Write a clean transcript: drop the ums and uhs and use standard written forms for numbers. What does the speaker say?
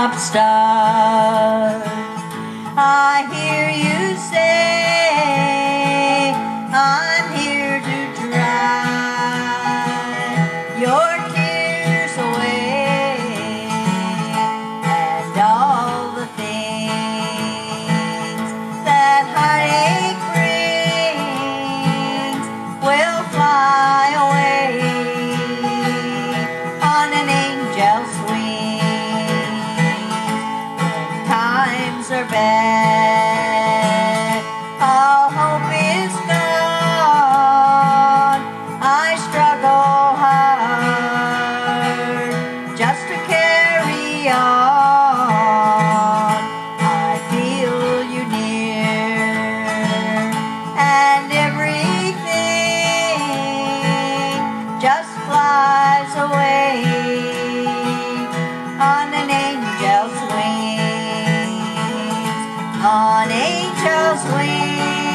pop star. I hear you say, I'm here to dry your tears away, and all the things that heartache brings will fly away on an angel's wings. When times are bad, all hope is gone. I struggle hard just to carry on. I feel you near, and everything just flies away on an angel's wings. On angel's wings.